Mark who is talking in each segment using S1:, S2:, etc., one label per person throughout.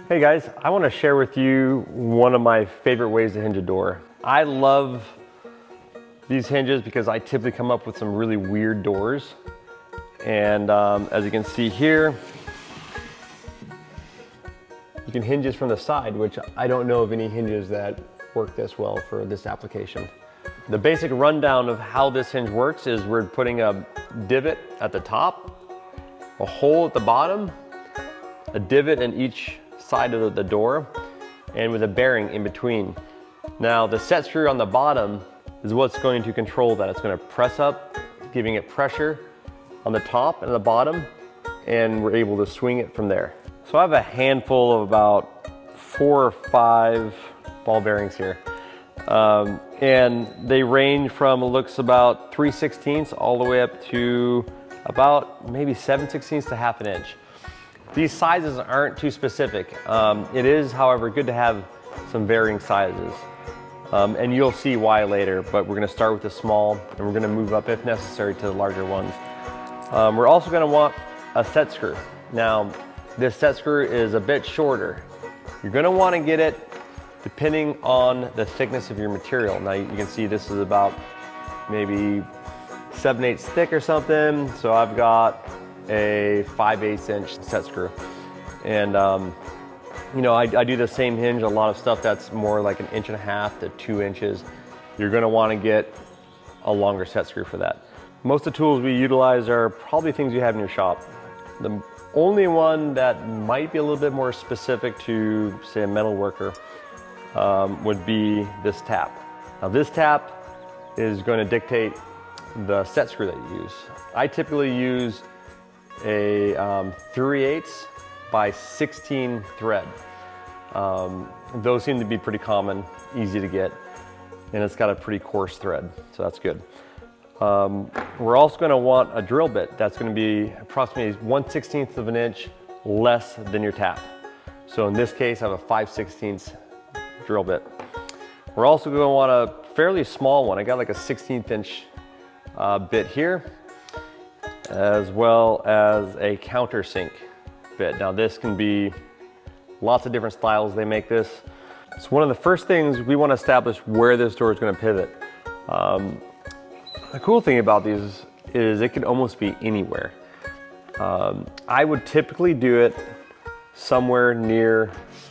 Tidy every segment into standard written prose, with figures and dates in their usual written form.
S1: Hey guys, I want to share with you one of my favorite ways to hinge a door. I love these hinges because I typically come up with some really weird doors. And as you can see here, you can hinge this from the side, which I don't know of any hinges that work this well for this application. The basic rundown of how this hinge works is we're putting a divot at the top, a hole at the bottom, a divot in each side of the door, and with a bearing in between. Now the set screw on the bottom is what's going to control that. It's going to press up, giving it pressure on the top and the bottom, and we're able to swing it from there. So I have a handful of about 4 or 5 ball bearings here. And they range from, it looks about 3/16 all the way up to about maybe 7/16 to ½ inch. These sizes aren't too specific. It is, however, good to have some varying sizes. And you'll see why later, but we're gonna start with the small and we're gonna move up if necessary to the larger ones. We're also gonna want a set screw. Now, this set screw is a bit shorter. You're gonna wanna get it depending on the thickness of your material. Now you can see this is about maybe 7/8 thick or something. So I've got a 5/8 inch set screw. And you know, I do the same hinge, a lot of stuff that's more like 1.5 to 2 inches. You're gonna wanna get a longer set screw for that. Most of the tools we utilize are probably things you have in your shop. The only one that might be a little bit more specific to, say, a metal worker would be this tap. Now this tap is gonna dictate the set screw that you use. I typically use a 3/8 by 16 thread. Those seem to be pretty common, easy to get, and it's got a pretty coarse thread, so that's good. We're also going to want a drill bit that's going to be approximately 1/16 of an inch less than your tap. So in this case, I have a 5/16 drill bit. We're also going to want a fairly small one. I got like a 1/16 inch bit here, as well as a countersink bit. Now this can be lots of different styles they make this. So one of the first things we want to establish where this door is going to pivot. The cool thing about these is it can almost be anywhere. I would typically do it somewhere near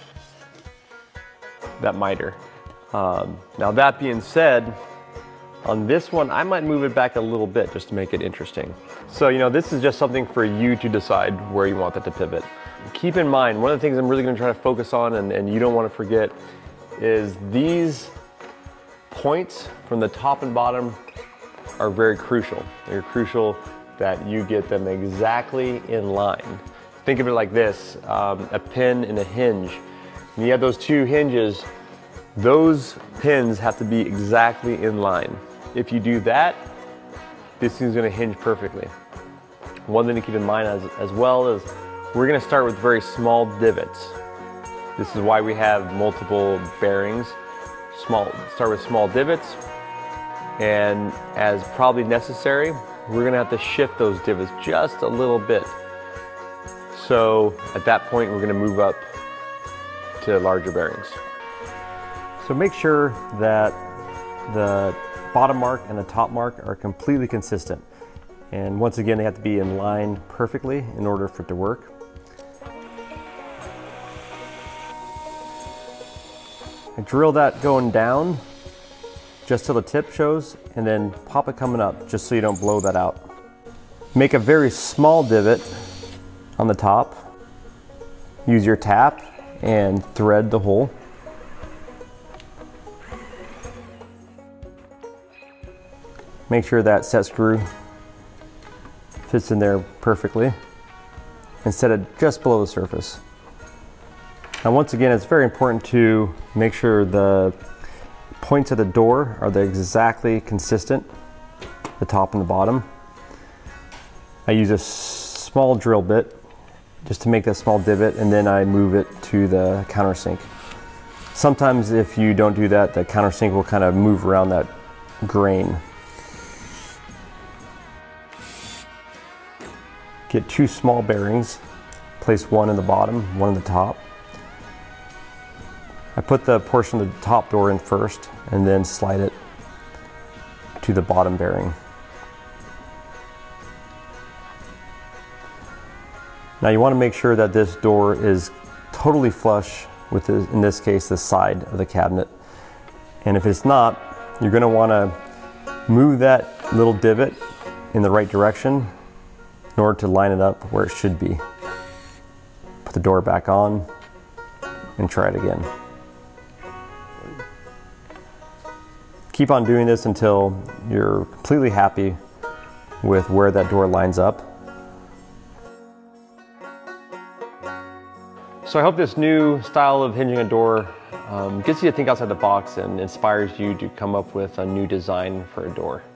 S1: that miter. Now that being said, on this one, I might move it back a little bit just to make it interesting. So, you know, this is just something for you to decide where you want that to pivot. Keep in mind, one of the things I'm really gonna try to focus on and you don't wanna forget is these points from the top and bottom are very crucial. They're crucial that you get them exactly in line. Think of it like this, a pin and a hinge. When you have those two hinges, those pins have to be exactly in line. If you do that, this thing's gonna hinge perfectly. One thing to keep in mind as well is we're gonna start with very small divots. This is why we have multiple bearings. Start with small divots, and as probably necessary, we're gonna have to shift those divots just a little bit. So at that point, we're gonna move up to larger bearings. So make sure that the bottom mark and the top mark are completely consistent. And once again, they have to be in line perfectly in order for it to work. I drill that going down just till the tip shows, and then pop it coming up just so you don't blow that out. Make a very small divot on the top. Use your tap and thread the hole. Make sure that set screw fits in there perfectly and set it just below the surface. Now once again, it's very important to make sure the points of the door are exactly consistent, the top and the bottom. I use a small drill bit just to make that small divot, and then I move it to the countersink. Sometimes if you don't do that, the countersink will kind of move around that grain. Get 2 small bearings, place one in the bottom, one in the top. I put the portion of the top door in first and then slide it to the bottom bearing. Now you want to make sure that this door is totally flush with, in this case, the side of the cabinet. And if it's not, you're going to want to move that little divot in the right direction in order to line it up where it should be. Put the door back on and try it again. Keep on doing this until you're completely happy with where that door lines up. So I hope this new style of hinging a door gets you to think outside the box and inspires you to come up with a new design for a door.